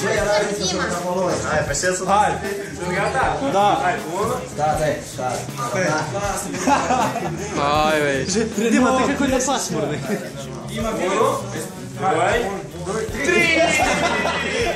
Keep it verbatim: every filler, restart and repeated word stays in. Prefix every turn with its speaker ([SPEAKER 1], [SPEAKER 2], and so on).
[SPEAKER 1] Hai, presiunea să...
[SPEAKER 2] Hai!
[SPEAKER 3] Sunt gata?
[SPEAKER 2] Da!
[SPEAKER 3] Hai, unu.
[SPEAKER 1] Da, da, da.
[SPEAKER 4] Hai, vei.
[SPEAKER 2] Dima, ты какой-то пасмурный.
[SPEAKER 3] Unu, doi, trei!